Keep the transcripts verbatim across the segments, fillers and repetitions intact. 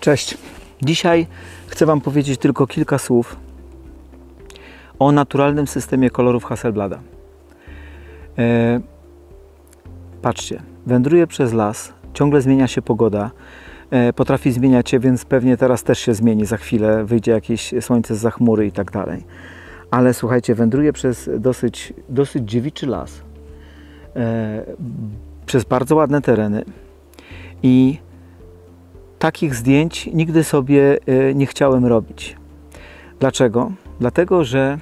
Cześć. Dzisiaj chcę Wam powiedzieć tylko kilka słów o naturalnym systemie kolorów Hasselblada. E, patrzcie, wędruję przez las, ciągle zmienia się pogoda, e, potrafi zmieniać się, więc pewnie teraz też się zmieni, za chwilę wyjdzie jakieś słońce zza chmury i tak dalej. Ale słuchajcie, wędruję przez dosyć, dosyć dziewiczy las, e, przez bardzo ładne tereny i takich zdjęć nigdy sobie nie chciałem robić. Dlaczego? Dlatego, że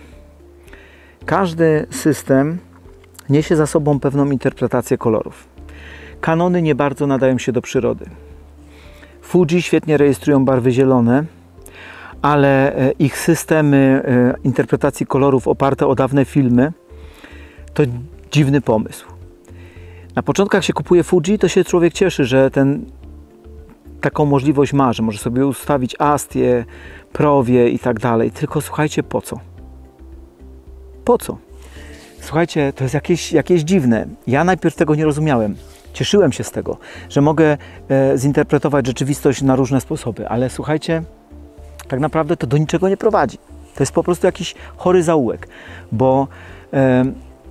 każdy system niesie za sobą pewną interpretację kolorów. Canony nie bardzo nadają się do przyrody. Fuji świetnie rejestrują barwy zielone, ale ich systemy interpretacji kolorów oparte o dawne filmy to dziwny pomysł. Na początkach się kupuje Fuji, to się człowiek cieszy, że ten taką możliwość ma, że może sobie ustawić Astię, Prowie i tak dalej. Tylko słuchajcie, po co? Po co? Słuchajcie, to jest jakieś, jakieś dziwne. Ja najpierw tego nie rozumiałem. Cieszyłem się z tego, że mogę e, zinterpretować rzeczywistość na różne sposoby, ale słuchajcie, tak naprawdę to do niczego nie prowadzi. To jest po prostu jakiś chory zaułek, bo e,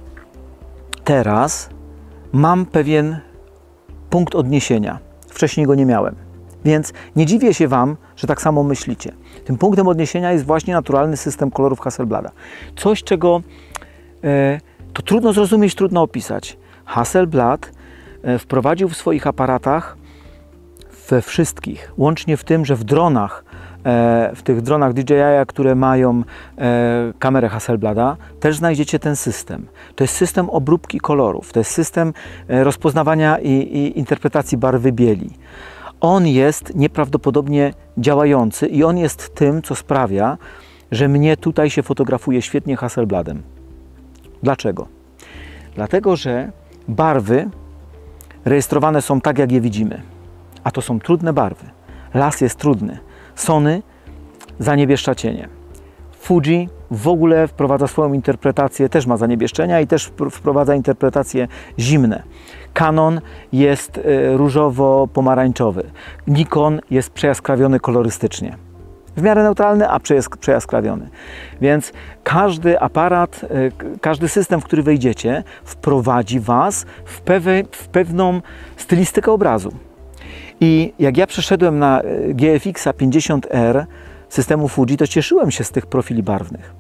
teraz mam pewien punkt odniesienia. Wcześniej go nie miałem. Więc nie dziwię się Wam, że tak samo myślicie. Tym punktem odniesienia jest właśnie naturalny system kolorów Hasselblada. Coś, czego e, to trudno zrozumieć, trudno opisać. Hasselblad e, wprowadził w swoich aparatach, we wszystkich, łącznie w tym, że w dronach, e, w tych dronach D J I, które mają e, kamerę Hasselblada, też znajdziecie ten system. To jest system obróbki kolorów, to jest system e, rozpoznawania i, i interpretacji barwy bieli. On jest nieprawdopodobnie działający i on jest tym, co sprawia, że mnie tutaj się fotografuje świetnie Hasselbladem. Dlaczego? Dlatego, że barwy rejestrowane są tak, jak je widzimy. A to są trudne barwy. Las jest trudny. Sony zaniebieszcza cienie. Fuji w ogóle wprowadza swoją interpretację, też ma zaniebieszczenia i też wprowadza interpretacje zimne. Canon jest różowo-pomarańczowy. Nikon jest przejaskrawiony kolorystycznie. W miarę neutralny, a przejaskrawiony. Więc każdy aparat, każdy system, w który wejdziecie, wprowadzi Was w, pewe, w pewną stylistykę obrazu. I jak ja przeszedłem na G F X pięćdziesiąt R systemu Fuji, to cieszyłem się z tych profili barwnych.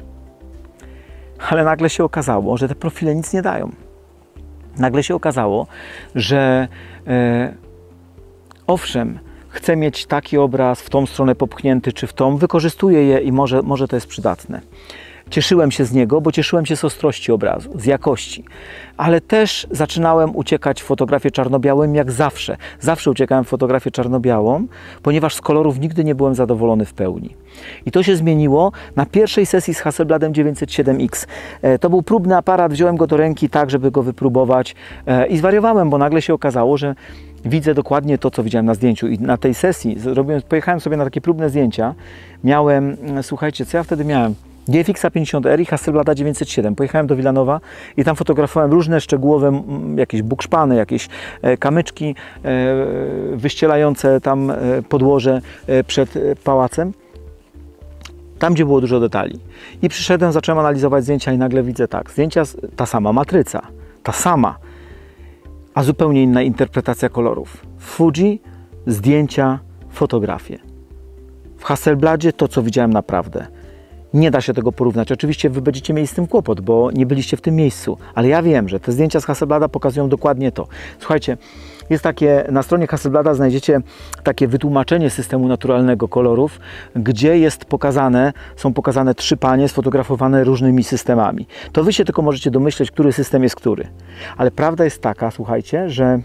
Ale nagle się okazało, że te profile nic nie dają. Nagle się okazało, że e, owszem, chcę mieć taki obraz w tą stronę popchnięty czy w tą, wykorzystuję je i może, może to jest przydatne. Cieszyłem się z niego, bo cieszyłem się z ostrości obrazu, z jakości. Ale też zaczynałem uciekać w fotografię czarno-białą jak zawsze. Zawsze uciekałem w fotografię czarno-białą, ponieważ z kolorów nigdy nie byłem zadowolony w pełni. I to się zmieniło na pierwszej sesji z Hasselbladem dziewięćset siedem X. To był próbny aparat, wziąłem go do ręki tak, żeby go wypróbować i zwariowałem, bo nagle się okazało, że widzę dokładnie to, co widziałem na zdjęciu. I na tej sesji zrobiłem, pojechałem sobie na takie próbne zdjęcia. Miałem, słuchajcie, co ja wtedy miałem? G F X pięćdziesiąt R i Hasselblada dziewięćset siedem. Pojechałem do Wilanowa i tam fotografowałem różne szczegółowe, jakieś bukszpany, jakieś kamyczki wyścielające tam podłoże przed pałacem. Tam, gdzie było dużo detali. I przyszedłem, zacząłem analizować zdjęcia i nagle widzę tak. Zdjęcia, ta sama matryca, ta sama, a zupełnie inna interpretacja kolorów. W Fuji zdjęcia, fotografie. W Hasselbladzie to, co widziałem naprawdę. Nie da się tego porównać. Oczywiście Wy będziecie mieli z tym kłopot, bo nie byliście w tym miejscu. Ale ja wiem, że te zdjęcia z Hasselblada pokazują dokładnie to. Słuchajcie, jest takie, na stronie Hasselblada znajdziecie takie wytłumaczenie systemu naturalnego kolorów, gdzie jest pokazane, są pokazane trzy panie sfotografowane różnymi systemami. To Wy się tylko możecie domyśleć, który system jest który. Ale prawda jest taka, słuchajcie, że,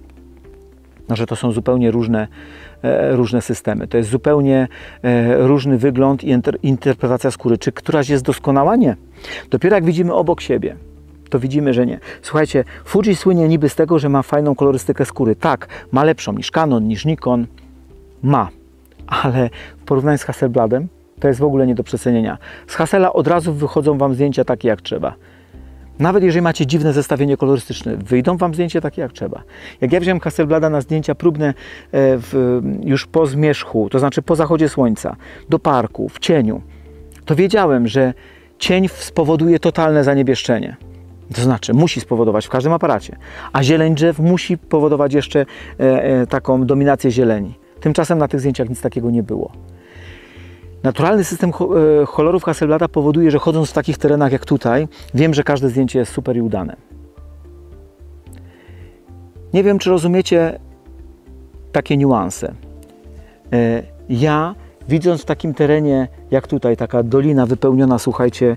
no, że to są zupełnie różne różne systemy. To jest zupełnie e, różny wygląd i inter, interpretacja skóry. Czy któraś jest doskonała? Nie. Dopiero jak widzimy obok siebie, to widzimy, że nie. Słuchajcie, Fuji słynie niby z tego, że ma fajną kolorystykę skóry. Tak, ma lepszą niż Canon, niż Nikon. Ma. Ale w porównaniu z Hasselbladem to jest w ogóle nie do przecenienia. Z Hassela od razu wychodzą Wam zdjęcia takie jak trzeba. Nawet jeżeli macie dziwne zestawienie kolorystyczne, wyjdą Wam zdjęcia takie jak trzeba. Jak ja wziąłem Hasselblada na zdjęcia próbne w, już po zmierzchu, to znaczy po zachodzie słońca, do parku, w cieniu, to wiedziałem, że cień spowoduje totalne zaniebieszczenie. To znaczy, musi spowodować w każdym aparacie. A zieleń drzew musi powodować jeszcze e, e, taką dominację zieleni. Tymczasem na tych zdjęciach nic takiego nie było. Naturalny system kolorów Hasselblada powoduje, że chodząc w takich terenach jak tutaj, wiem, że każde zdjęcie jest super i udane. Nie wiem, czy rozumiecie takie niuanse. Ja, widząc w takim terenie jak tutaj, taka dolina wypełniona, słuchajcie,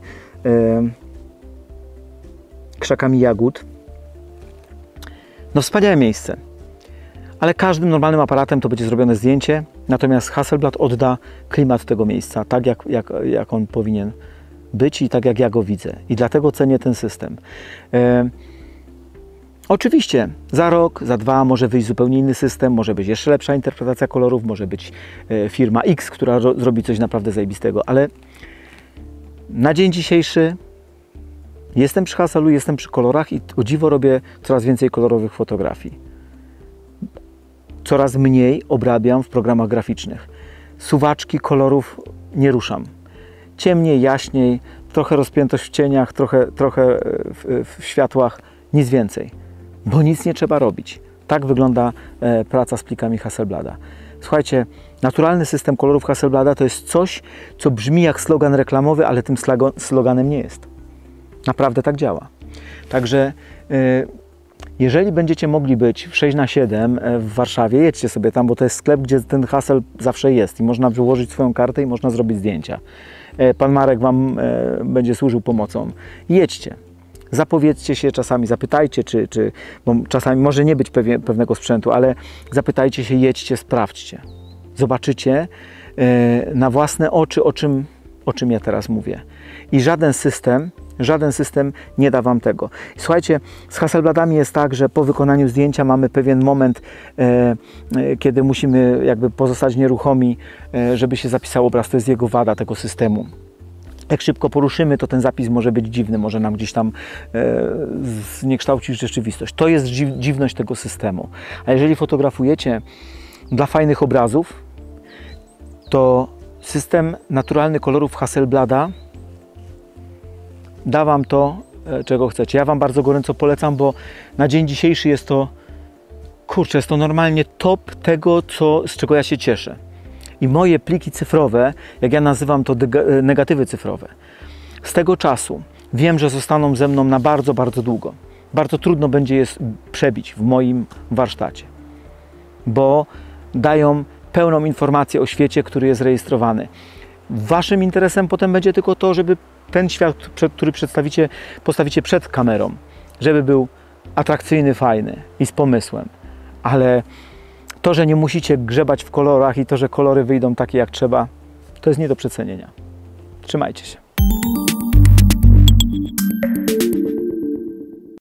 krzakami jagód, no wspaniałe miejsce. Ale każdym normalnym aparatem to będzie zrobione zdjęcie, natomiast Hasselblad odda klimat tego miejsca, tak jak, jak, jak on powinien być i tak jak ja go widzę. I dlatego cenię ten system. E, oczywiście za rok, za dwa może wyjść zupełnie inny system, może być jeszcze lepsza interpretacja kolorów, może być e, firma X, która ro, zrobi coś naprawdę zajebistego, ale na dzień dzisiejszy jestem przy Hasselu, jestem przy kolorach i o dziwo robię coraz więcej kolorowych fotografii. Coraz mniej obrabiam w programach graficznych. Suwaczki kolorów nie ruszam. Ciemniej, jaśniej, trochę rozpiętość w cieniach, trochę, trochę w, w światłach, nic więcej. Bo nic nie trzeba robić. Tak wygląda e, praca z plikami Hasselblada. Słuchajcie, naturalny system kolorów Hasselblada to jest coś, co brzmi jak slogan reklamowy, ale tym sloganem nie jest. Naprawdę tak działa. Także e, jeżeli będziecie mogli być w sześć na siedem w Warszawie, jedźcie sobie tam, bo to jest sklep, gdzie ten Hassel zawsze jest i można wyłożyć swoją kartę i można zrobić zdjęcia. Pan Marek Wam będzie służył pomocą. Jedźcie. Zapowiedzcie się czasami, zapytajcie, czy, czy bo czasami może nie być pewnie, pewnego sprzętu, ale zapytajcie się, jedźcie, sprawdźcie. Zobaczycie na własne oczy, o czym, o czym ja teraz mówię. I żaden system Żaden system nie da Wam tego. Słuchajcie, z Hasselbladami jest tak, że po wykonaniu zdjęcia mamy pewien moment, e, e, kiedy musimy jakby pozostać nieruchomi, e, żeby się zapisał obraz. To jest jego wada tego systemu. Jak szybko poruszymy, to ten zapis może być dziwny, może nam gdzieś tam e, zniekształcić rzeczywistość. To jest dziw, dziwność tego systemu. A jeżeli fotografujecie dla fajnych obrazów, to system naturalny kolorów Hasselblada da Wam to, czego chcecie. Ja Wam bardzo gorąco polecam, bo na dzień dzisiejszy jest to, kurczę, jest to normalnie top tego, co, z czego ja się cieszę. I moje pliki cyfrowe, jak ja nazywam to negatywy cyfrowe, z tego czasu wiem, że zostaną ze mną na bardzo, bardzo długo. Bardzo trudno będzie je przebić w moim warsztacie, bo dają pełną informację o świecie, który jest rejestrowany. Waszym interesem potem będzie tylko to, żeby ten świat, który przedstawicie, postawicie przed kamerą, żeby był atrakcyjny, fajny i z pomysłem. Ale to, że nie musicie grzebać w kolorach i to, że kolory wyjdą takie jak trzeba, to jest nie do przecenienia. Trzymajcie się.